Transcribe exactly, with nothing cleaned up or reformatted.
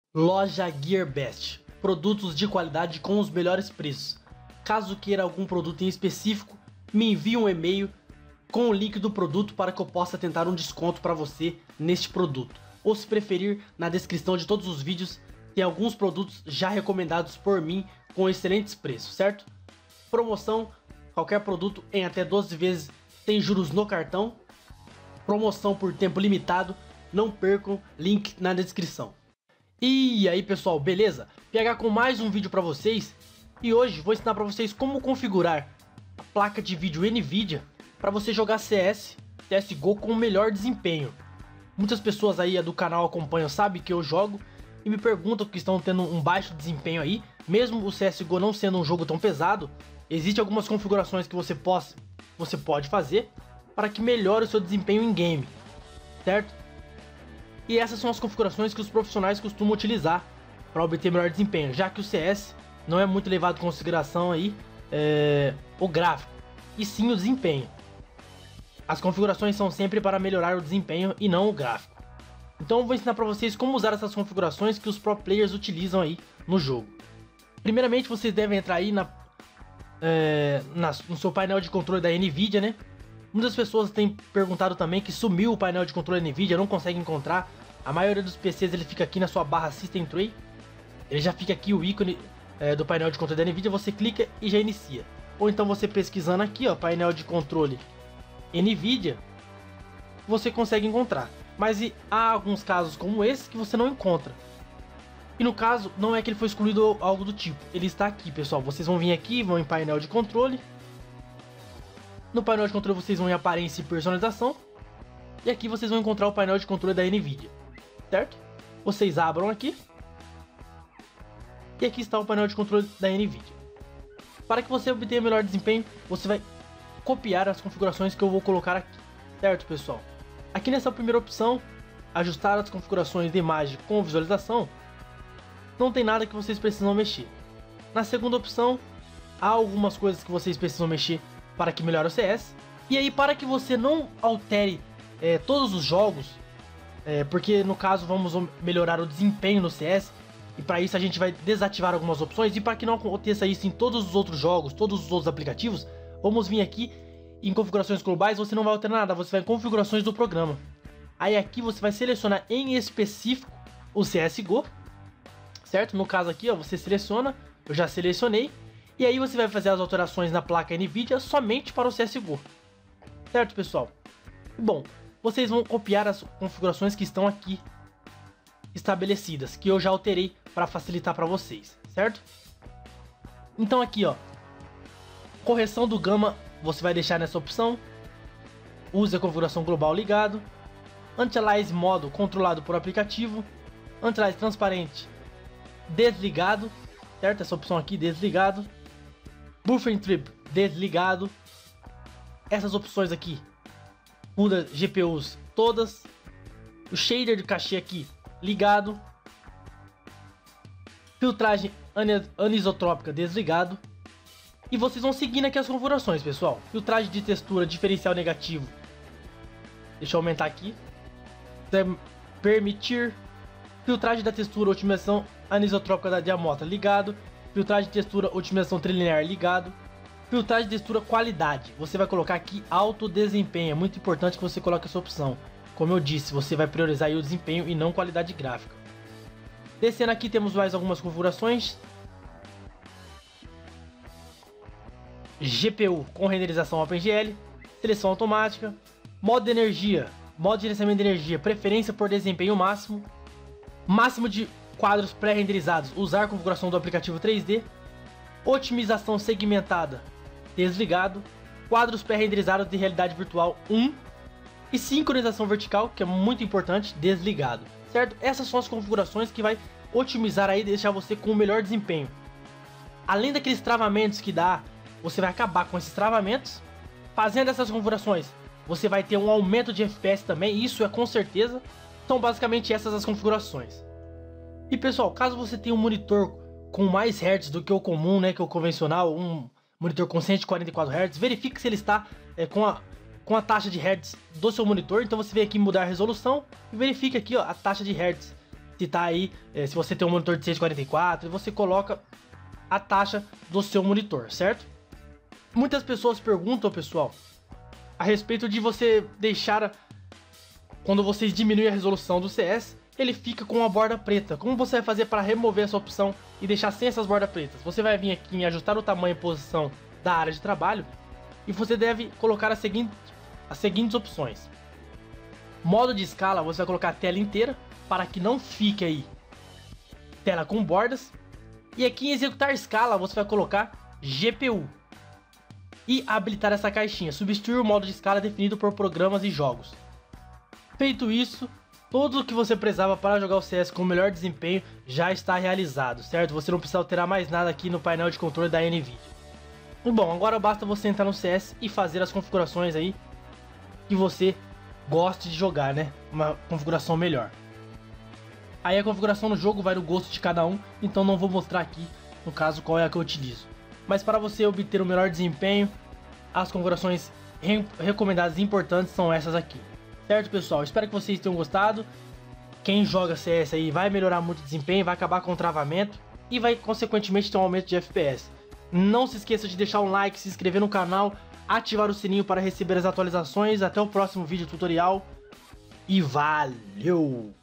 Loja Gearbest, produtos de qualidade com os melhores preços. Caso queira algum produto em específico, me envie um e-mail com o link do produto para que eu possa tentar um desconto para você neste produto. Ou se preferir, na descrição de todos os vídeos tem alguns produtos já recomendados por mim com excelentes preços, certo? Promoção, qualquer produto em até doze vezes, tem juros no cartão. Promoção por tempo limitado, não percam, link na descrição. E aí pessoal, beleza? P H com mais um vídeo para vocês, e hoje vou ensinar para vocês como configurar a placa de vídeo Nvidia para você jogar C S, C S G O com o melhor desempenho. Muitas pessoas aí do canal acompanham, sabem que eu jogo e me perguntam que estão tendo um baixo desempenho aí, mesmo o C S G O não sendo um jogo tão pesado. Existem algumas configurações que você, possa, você pode fazer para que melhore o seu desempenho em game, certo? E essas são as configurações que os profissionais costumam utilizar para obter melhor desempenho, já que o C S não é muito levado em consideração aí é, o gráfico, e sim o desempenho. As configurações são sempre para melhorar o desempenho e não o gráfico. Então eu vou ensinar para vocês como usar essas configurações que os pro players utilizam aí no jogo. Primeiramente vocês devem entrar aí na, é, na, no seu painel de controle da Nvidia, né? Muitas pessoas têm perguntado também que sumiu o painel de controle Nvidia, não consegue encontrar. A maioria dos P Cs ele fica aqui na sua barra System Tray. Ele já fica aqui o ícone é, do painel de controle da Nvidia, você clica e já inicia. Ou então você pesquisando aqui, ó, painel de controle Nvidia, você consegue encontrar. Mas e, há alguns casos como esse que você não encontra. E no caso, não é que ele foi excluído ou algo do tipo. Ele está aqui, pessoal. Vocês vão vir aqui, vão em painel de controle. No painel de controle vocês vão em aparência e personalização. E aqui vocês vão encontrar o painel de controle da Nvidia, certo? Vocês abram aqui. E aqui está o painel de controle da Nvidia. Para que você obtenha melhor desempenho, você vai copiar as configurações que eu vou colocar aqui, certo pessoal? Aqui nessa primeira opção, ajustar as configurações de imagem com visualização, não tem nada que vocês precisam mexer. Na segunda opção, há algumas coisas que vocês precisam mexer para que melhore o C S. E aí, para que você não altere é, todos os jogos, é, porque no caso vamos melhorar o desempenho no C S, e para isso a gente vai desativar algumas opções, e para que não aconteça isso em todos os outros jogos, todos os outros aplicativos, vamos vir aqui em configurações globais. Você não vai alterar nada, você vai em configurações do programa. Aí aqui você vai selecionar em específico o C S G O, certo? No caso aqui, ó, você seleciona, eu já selecionei. E aí você vai fazer as alterações na placa Nvidia somente para o C S G O. Certo, pessoal? Bom, vocês vão copiar as configurações que estão aqui estabelecidas, que eu já alterei para facilitar para vocês, certo? Então aqui, ó, correção do gama, você vai deixar nessa opção. Use a configuração global ligado. Anti-alias modo controlado por aplicativo. Anti-alias transparente desligado, certo? Essa opção aqui, desligado. Buffering Trip desligado. Essas opções aqui muda G P Us todas. O shader de cachê aqui ligado. Filtragem anisotrópica desligado. E vocês vão seguindo aqui as configurações, pessoal. Filtragem de textura diferencial negativo, deixa eu aumentar aqui. Permitir. Filtragem da textura otimização anisotrópica da diamostra ligado. Filtragem de textura, otimização trilinear ligado. Filtragem de textura qualidade, você vai colocar aqui alto desempenho. É muito importante que você coloque essa opção. Como eu disse, você vai priorizar aí o desempenho e não qualidade gráfica. Descendo aqui temos mais algumas configurações. G P U com renderização OpenGL, seleção automática, modo de energia, modo de gerenciamento de energia, preferência por desempenho máximo, máximo de quadros pré-renderizados, usar a configuração do aplicativo três D, otimização segmentada desligado, quadros pré-renderizados de realidade virtual um e sincronização vertical, que é muito importante, desligado, certo? Essas são as configurações que vai otimizar aí e deixar você com o melhor desempenho. Além daqueles travamentos que dá, você vai acabar com esses travamentos. Fazendo essas configurações, você vai ter um aumento de F P S também, isso é com certeza. São basicamente essas as configurações. E pessoal, caso você tenha um monitor com mais hertz do que o comum, né, que é o convencional, um monitor com cento e quarenta e quatro hertz, verifique se ele está é, com, a, com a taxa de hertz do seu monitor. Então você vem aqui em mudar a resolução e verifique aqui, ó, a taxa de hertz. se tá aí, é, se você tem um monitor de seiscentos e quarenta e quatro, você coloca a taxa do seu monitor, certo? Muitas pessoas perguntam, pessoal, a respeito de você deixar, quando vocês diminuem a resolução do C S, ele fica com uma borda preta. Como você vai fazer para remover essa opção e deixar sem essas bordas pretas? Você vai vir aqui em ajustar o tamanho e posição da área de trabalho e você deve colocar as seguintes, as seguintes opções. Modo de escala, você vai colocar a tela inteira para que não fique aí tela com bordas. E aqui em executar escala, você vai colocar G P U e habilitar essa caixinha, substituir o modo de escala definido por programas e jogos. Feito isso, tudo o que você precisava para jogar o C S com o melhor desempenho já está realizado, certo? Você não precisa alterar mais nada aqui no painel de controle da Nvidia. E bom, agora basta você entrar no C S e fazer as configurações aí que você goste de jogar, né? Uma configuração melhor. Aí a configuração no jogo vai no gosto de cada um, então não vou mostrar aqui, no caso, qual é a que eu utilizo. Mas para você obter o melhor desempenho, as configurações re recomendadas e importantes são essas aqui. Certo, pessoal? Espero que vocês tenham gostado. Quem joga C S aí vai melhorar muito o desempenho, vai acabar com o travamento e vai, consequentemente, ter um aumento de F P S. Não se esqueça de deixar um like, se inscrever no canal, ativar o sininho para receber as atualizações. Até o próximo vídeo tutorial e valeu!